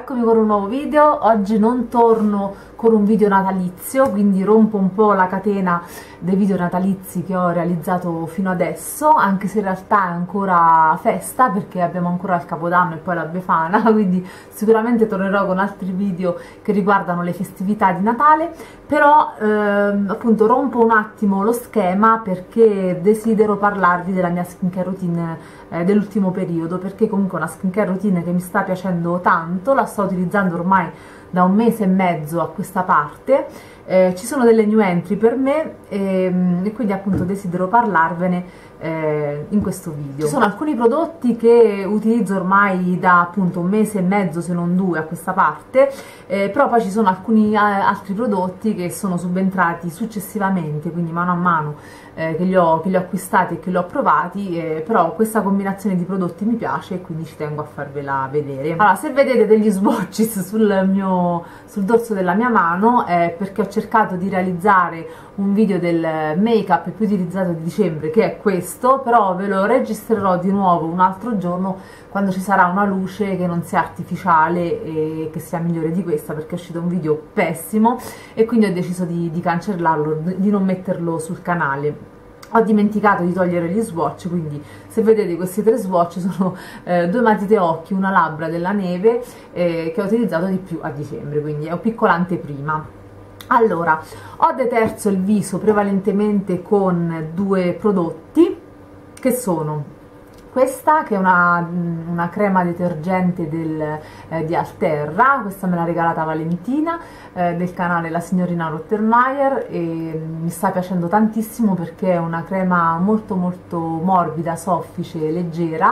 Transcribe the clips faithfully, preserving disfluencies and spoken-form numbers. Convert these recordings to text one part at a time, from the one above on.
eccomi con un nuovo video. Oggi non torno con un video natalizio, quindi rompo un po' la catena dei video natalizi che ho realizzato fino adesso, anche se in realtà è ancora festa perché abbiamo ancora il Capodanno e poi la Befana, quindi sicuramente tornerò con altri video che riguardano le festività di Natale, però ehm, appunto rompo un attimo lo schema perché desidero parlarvi della mia skincare routine eh, dell'ultimo periodo, perché comunque è una skincare routine che mi sta piacendo tanto, la sto utilizzando ormai da un mese e mezzo a questa parte. Eh, ci sono delle new entry per me e, e quindi appunto desidero parlarvene eh, in questo video. Ci sono alcuni prodotti che utilizzo ormai da appunto un mese e mezzo, se non due, a questa parte, eh, però poi ci sono alcuni eh, altri prodotti che sono subentrati successivamente, quindi mano a mano eh, che, li ho, che li ho acquistati e che li ho provati, eh, però questa combinazione di prodotti mi piace e quindi ci tengo a farvela vedere. Allora, se vedete degli swatches sul mio sul dorso della mia mano è perché ho cercato di realizzare un video del make up più utilizzato di dicembre, che è questo, però ve lo registrerò di nuovo un altro giorno quando ci sarà una luce che non sia artificiale e che sia migliore di questa, perché è uscito un video pessimo e quindi ho deciso di, di cancellarlo, di non metterlo sul canale. Ho dimenticato di togliere gli swatch, quindi se vedete questi tre swatch sono eh, due matite occhi, una labbra della neve eh, che ho utilizzato di più a dicembre, quindi è un piccola anteprima. Allora, ho deterso il viso prevalentemente con due prodotti che sono questa, che è una, una crema detergente del, eh, di Alterra. Questa me l'ha regalata Valentina eh, del canale La Signorina Rottenmeier e mi sta piacendo tantissimo perché è una crema molto molto morbida, soffice, leggera,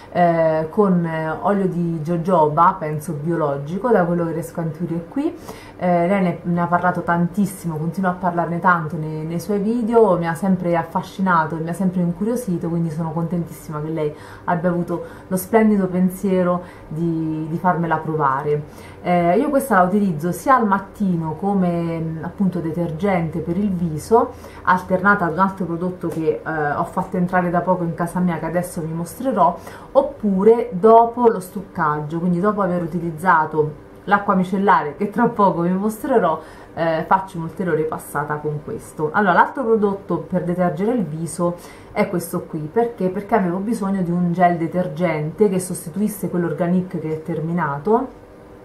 eh, con eh, olio di jojoba, penso biologico, da quello che riesco a intuire qui. Eh, lei ne, ne ha parlato tantissimo, continua a parlarne tanto nei, nei suoi video, mi ha sempre affascinato, mi ha sempre incuriosito, quindi sono contentissima che lei abbia avuto lo splendido pensiero di, di farmela provare. Eh, io questa la utilizzo sia al mattino come appunto detergente per il viso, alternata ad un altro prodotto che eh, ho fatto entrare da poco in casa mia, che adesso vi mostrerò, oppure dopo lo struccaggio, quindi dopo aver utilizzato l'acqua micellare che tra poco vi mostrerò, eh, faccio un'ulteriore passata con questo. Allora, l'altro prodotto per detergere il viso è questo qui, perché? Perché avevo bisogno di un gel detergente che sostituisse quello Organic che è terminato.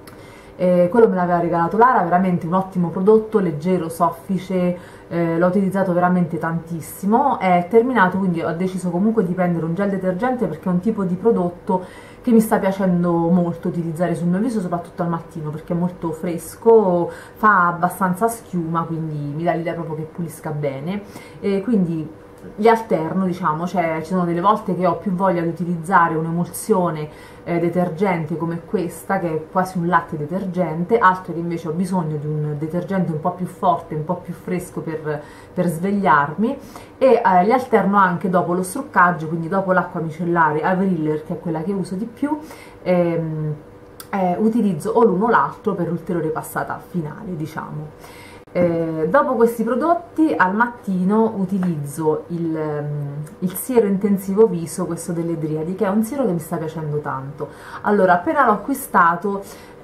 Eh, quello me l'aveva regalato Lara, veramente un ottimo prodotto, leggero, soffice, eh, l'ho utilizzato veramente tantissimo, è terminato, quindi ho deciso comunque di prendere un gel detergente perché è un tipo di prodotto che mi sta piacendo molto utilizzare sul mio viso, soprattutto al mattino, perché è molto fresco, fa abbastanza schiuma, quindi mi dà l'idea proprio che pulisca bene, e quindi li alterno, diciamo, cioè ci sono delle volte che ho più voglia di utilizzare un'emulsione eh, detergente come questa, che è quasi un latte detergente, altre che invece ho bisogno di un detergente un po' più forte, un po' più fresco per, per svegliarmi, e eh, li alterno anche dopo lo struccaggio, quindi dopo l'acqua micellare Avril, che è quella che uso di più, ehm, eh, utilizzo o l'uno o l'altro per l'ulteriore passata finale, diciamo. Eh, dopo questi prodotti al mattino utilizzo il, il siero intensivo viso, questo delle Driadi, che è un siero che mi sta piacendo tanto. Allora, appena l'ho acquistato,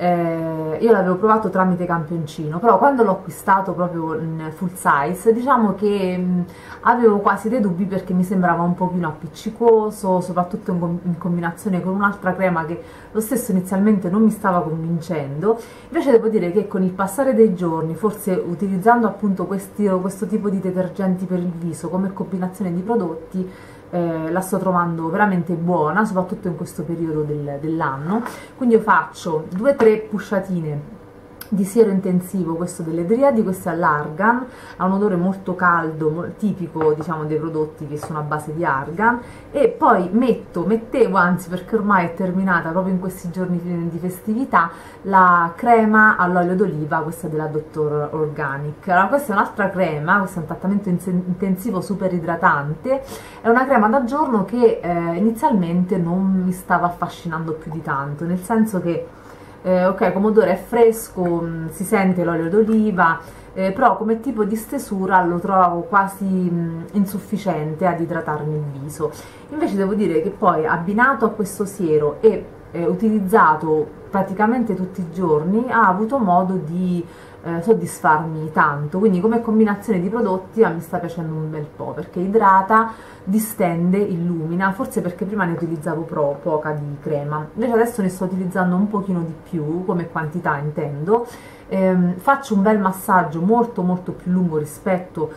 eh, io l'avevo provato tramite campioncino, però quando l'ho acquistato proprio in full size, diciamo che mh, avevo quasi dei dubbi perché mi sembrava un pochino appiccicoso, soprattutto in, in combinazione con un'altra crema che lo stesso inizialmente non mi stava convincendo. Invece devo dire che con il passare dei giorni, forse utilizzando appunto questi, questo tipo di detergenti per il viso come combinazione di prodotti, eh, la sto trovando veramente buona, soprattutto in questo periodo del, dell'anno. Quindi io faccio due o tre pusciatine di siero intensivo, questo delle Driadi, questo è l'Argan, ha un odore molto caldo, molto tipico, diciamo, dei prodotti che sono a base di argan, e poi metto, mettevo anzi, perché ormai è terminata proprio in questi giorni di festività, la crema all'olio d'oliva, questa della Doctor Organic. Allora, questa è un'altra crema, questo è un trattamento intensivo super idratante, è una crema da giorno che eh, inizialmente non mi stava affascinando più di tanto, nel senso che Eh, ok, come odore è fresco, mh, si sente l'olio d'oliva, eh, però come tipo di stesura lo trovavo quasi mh, insufficiente ad idratarmi il viso. Invece devo dire che poi, abbinato a questo siero e eh, utilizzato praticamente tutti i giorni, ha avuto modo di eh, soddisfarmi tanto, quindi come combinazione di prodotti mi sta piacendo un bel po', perché idrata, distende, illumina, forse perché prima ne utilizzavo pro, poca di crema, invece adesso ne sto utilizzando un pochino di più, come quantità intendo. Ehm, faccio un bel massaggio molto molto più lungo rispetto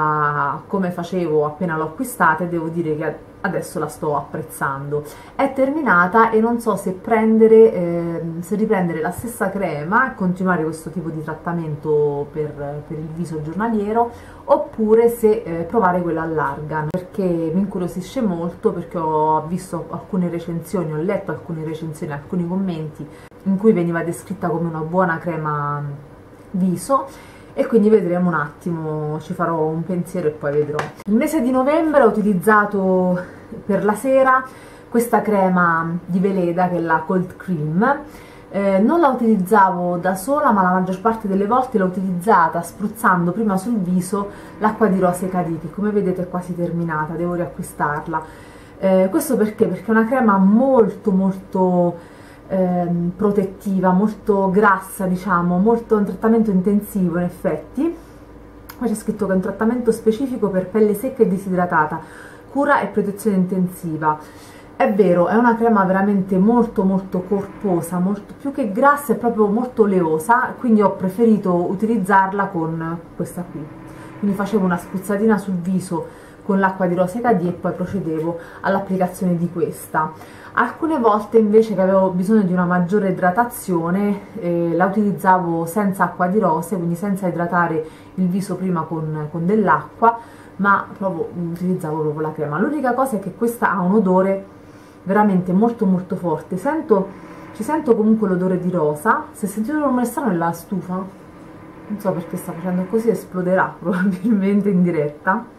a come facevo appena l'ho acquistata, e devo dire che adesso la sto apprezzando. È terminata e non so se prendere eh, se riprendere la stessa crema e continuare questo tipo di trattamento per, per il viso giornaliero, oppure se eh, provare quella all'argan, perché mi incuriosisce molto, perché ho visto alcune recensioni, ho letto alcune recensioni, alcuni commenti in cui veniva descritta come una buona crema viso, e quindi vedremo un attimo, ci farò un pensiero e poi vedrò. Il mese di novembre ho utilizzato per la sera questa crema di Veleda, che è la Cold Cream. Eh, non la utilizzavo da sola, ma la maggior parte delle volte l'ho utilizzata spruzzando prima sul viso l'acqua di rose Cadì, che come vedete è quasi terminata, devo riacquistarla. Eh, questo perché? Perché è una crema molto molto Ehm, protettiva, molto grassa, diciamo, molto un trattamento intensivo in effetti. Qua c'è scritto che è un trattamento specifico per pelle secca e disidratata, cura e protezione intensiva. È vero, è una crema veramente molto molto corposa, molto più che grassa, è proprio molto oleosa, quindi ho preferito utilizzarla con questa qui. Quindi facevo una spruzzatina sul viso con l'acqua di rose Cadì e poi procedevo all'applicazione di questa. Alcune volte invece che avevo bisogno di una maggiore idratazione eh, la utilizzavo senza acqua di rose, quindi senza idratare il viso prima con, con dell'acqua, ma proprio utilizzavo proprio la crema. L'unica cosa è che questa ha un odore veramente molto molto forte, sento, ci sento comunque l'odore di rosa. Se sentite un rumore strano è la stufa, non so perché sta facendo così, esploderà probabilmente in diretta.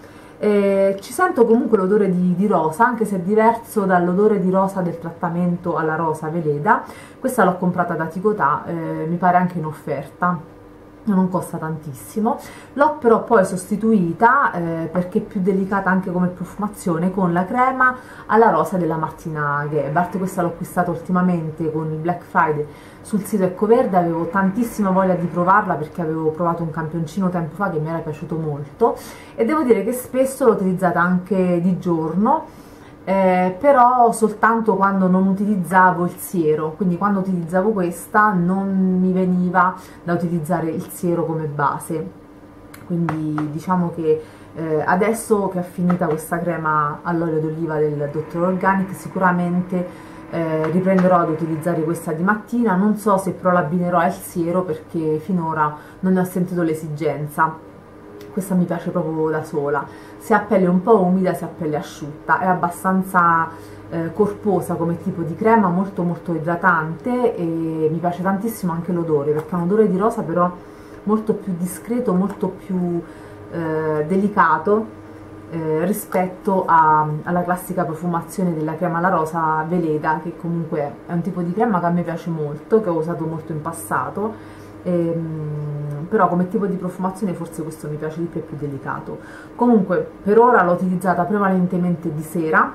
Eh, ci sento comunque l'odore di, di rosa, anche se è diverso dall'odore di rosa del trattamento alla rosa Veleda. Questa l'ho comprata da Ticotà, eh, mi pare anche in offerta, non costa tantissimo. L'ho però poi sostituita eh, perché è più delicata anche come profumazione, con la crema alla rosa della Martina Gebhardt. Questa l'ho acquistata ultimamente con il Black Friday sul sito Ecoverde, avevo tantissima voglia di provarla perché avevo provato un campioncino tempo fa che mi era piaciuto molto, e devo dire che spesso l'ho utilizzata anche di giorno. Eh, però soltanto quando non utilizzavo il siero, quindi quando utilizzavo questa non mi veniva da utilizzare il siero come base, quindi diciamo che eh, adesso che è finita questa crema all'olio d'oliva del Doctor Organic sicuramente eh, riprenderò ad utilizzare questa di mattina. Non so se però l'abbinerò al siero perché finora non ne ho sentito l'esigenza. Questa mi piace proprio da sola, sia a pelle un po' umida sia a pelle asciutta, è abbastanza eh, corposa come tipo di crema, molto molto idratante, e mi piace tantissimo anche l'odore, perché ha un odore di rosa però molto più discreto, molto più eh, delicato eh, rispetto a, alla classica profumazione della crema alla rosa Veleda, che comunque è un tipo di crema che a me piace molto, che ho usato molto in passato. Ehm, però come tipo di profumazione forse questo mi piace di più, è più delicato. Comunque per ora l'ho utilizzata prevalentemente di sera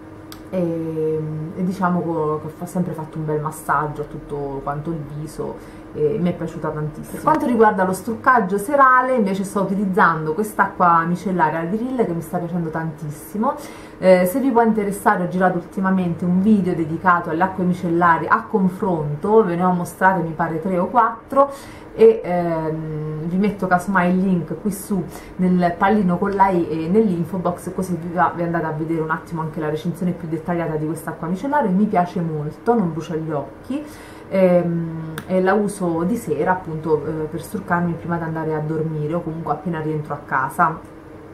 e, e diciamo che ho sempre fatto un bel massaggio a tutto quanto il viso e mi è piaciuta tantissimo. Per quanto riguarda lo struccaggio serale invece sto utilizzando quest'acqua micellaria di Rille che mi sta piacendo tantissimo. Eh, se vi può interessare, ho girato ultimamente un video dedicato alle acque micellarie a confronto, ve ne ho mostrate mi pare tre o quattro, e ehm, vi metto casomai il link qui su nel pallino con la i e nell'info box, così vi, va, vi andate a vedere un attimo anche la recensione più dettagliata di questa acqua micellaria. Mi piace molto, non brucia gli occhi, ehm, e la uso di sera appunto eh, per struccarmi prima di andare a dormire o comunque appena rientro a casa.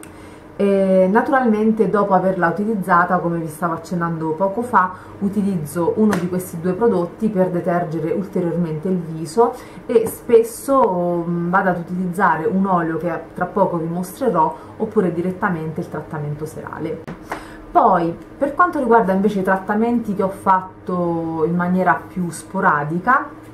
E naturalmente dopo averla utilizzata, come vi stavo accennando poco fa, utilizzo uno di questi due prodotti per detergere ulteriormente il viso, e spesso um, vado ad utilizzare un olio che tra poco vi mostrerò, oppure direttamente il trattamento serale. Poi per quanto riguarda invece i trattamenti che ho fatto in maniera più sporadica,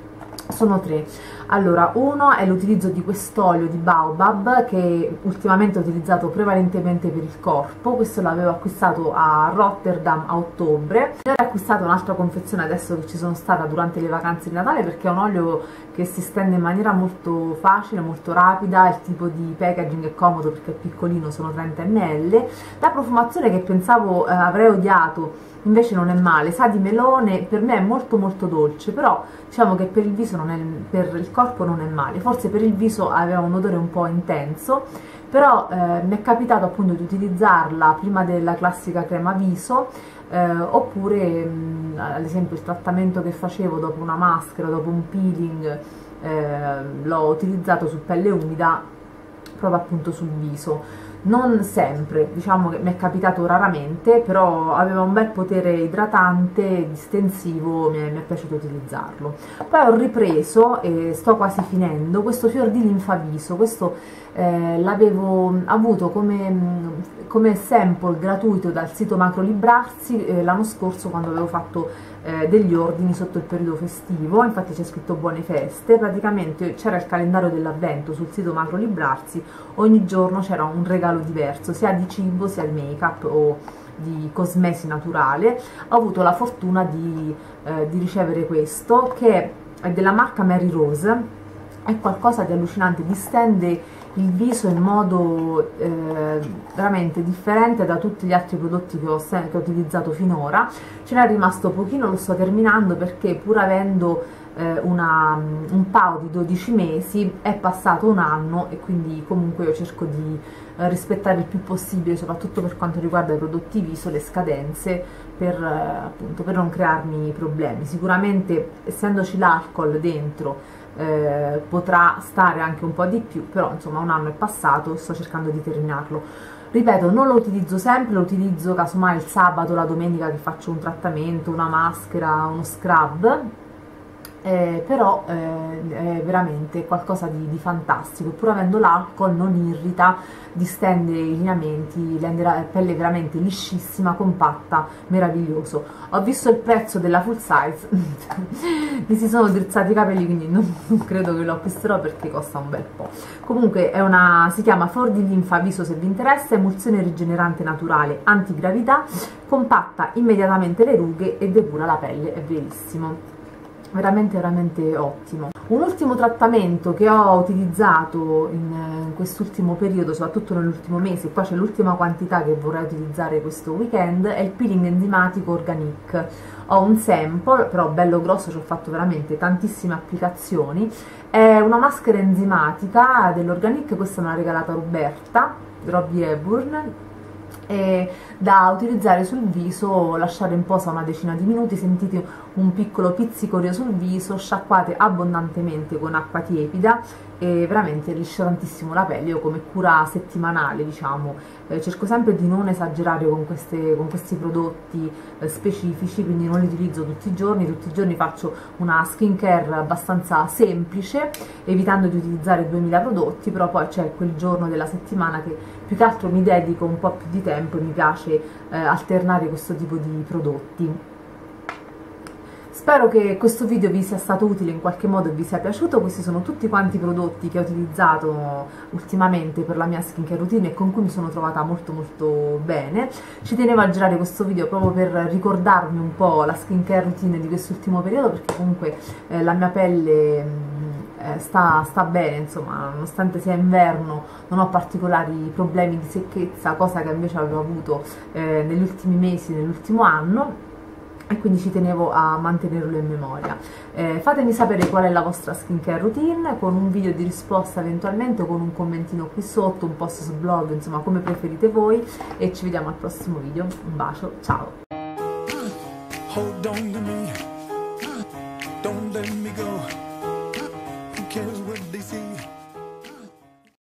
Sono tre. Allora, uno è l'utilizzo di quest'olio di Baobab che ultimamente ho utilizzato prevalentemente per il corpo. Questo l'avevo acquistato a Rotterdam a ottobre. Ne ho acquistato un'altra confezione adesso che ci sono stata durante le vacanze di Natale, perché è un olio che si stende in maniera molto facile, molto rapida. Il tipo di packaging è comodo perché è piccolino, sono trenta millilitri. La profumazione, che pensavo eh, avrei odiato, invece non è male, sa di melone, per me è molto molto dolce, però diciamo che per il viso non è, per il corpo non è male. Forse per il viso aveva un odore un po' intenso, però eh, mi è capitato appunto di utilizzarla prima della classica crema viso, eh, oppure mh, ad esempio il trattamento che facevo dopo una maschera, dopo un peeling, eh, l'ho utilizzato su pelle umida proprio appunto sul viso. Non sempre, diciamo che mi è capitato raramente, però aveva un bel potere idratante, distensivo, mi è, mi è piaciuto utilizzarlo. Poi ho ripreso, e sto quasi finendo, questo fior di linfaviso. Questo eh, l'avevo avuto come, come sample gratuito dal sito Macro Librarsi eh, l'anno scorso, quando avevo fatto eh, degli ordini sotto il periodo festivo. Infatti c'è scritto buone feste. Praticamente c'era il calendario dell'avvento sul sito Macro Librarsi, ogni giorno c'era un regalo diverso, sia di cibo sia di make up o di cosmesi naturale. Ho avuto la fortuna di, eh, di ricevere questo, che è della marca Mary Rose. È qualcosa di allucinante, distende il viso in modo eh, veramente differente da tutti gli altri prodotti che ho, che ho utilizzato finora. Ce n'è rimasto pochino, lo sto terminando, perché pur avendo eh, una, un paio di dodici mesi è passato un anno, e quindi comunque io cerco di eh, rispettare il più possibile, soprattutto per quanto riguarda i prodotti viso, le scadenze, per, eh, appunto, per non crearmi problemi. Sicuramente, essendoci l'alcol dentro, Eh, potrà stare anche un po' di più, però insomma un anno è passato e sto cercando di terminarlo. Ripeto, non lo utilizzo sempre, lo utilizzo casomai il sabato, la domenica, che faccio un trattamento, una maschera, uno scrub, eh, però eh, è veramente qualcosa di, di fantastico. Pur avendo l'alcol non irrita, distende i lineamenti, rende la pelle veramente liscissima, compatta, meraviglioso. Ho visto il prezzo della full size mi si sono drizzati i capelli, quindi non, non credo che lo acquisterò, perché costa un bel po'. Comunque è una, si chiama Fior di Linfa Viso, se vi interessa. Emulsione rigenerante naturale, antigravità, compatta immediatamente le rughe e depura la pelle, è verissimo, veramente veramente ottimo. Un ultimo trattamento che ho utilizzato in, in quest'ultimo periodo, soprattutto nell'ultimo mese, qua c'è l'ultima quantità che vorrei utilizzare questo weekend, è il peeling enzimatico Organic. Ho un sample, però bello grosso, ci ho fatto veramente tantissime applicazioni. È una maschera enzimatica dell'Organic, questa me l'ha regalata Roberta, Robbie Hepburn, e da utilizzare sul viso, lasciare in posa una decina di minuti, sentite un piccolo pizzicorio sul viso, sciacquate abbondantemente con acqua tiepida e veramente liscia tantissimo la pelle. Io come cura settimanale, diciamo, eh, cerco sempre di non esagerare con, queste, con questi prodotti eh, specifici, quindi non li utilizzo tutti i giorni. Tutti i giorni faccio una skincare abbastanza semplice, evitando di utilizzare duemila prodotti, però poi c'è quel giorno della settimana che più che altro mi dedico un po' più di tempo e mi piace eh, alternare questo tipo di prodotti. Spero che questo video vi sia stato utile in qualche modo e vi sia piaciuto. Questi sono tutti quanti i prodotti che ho utilizzato ultimamente per la mia skincare routine e con cui mi sono trovata molto molto bene. Ci tenevo a girare questo video proprio per ricordarmi un po' la skincare routine di quest'ultimo periodo, perché comunque eh, la mia pelle eh, sta, sta bene, insomma, nonostante sia inverno non ho particolari problemi di secchezza, cosa che invece avevo avuto eh, negli ultimi mesi, nell'ultimo anno, e quindi ci tenevo a mantenerlo in memoria. Eh, fatemi sapere qual è la vostra skincare routine, con un video di risposta eventualmente, o con un commentino qui sotto, un post su blog, insomma come preferite voi, e ci vediamo al prossimo video. Un bacio, ciao! Hold on to me. Don't let me go. Who cares what they say?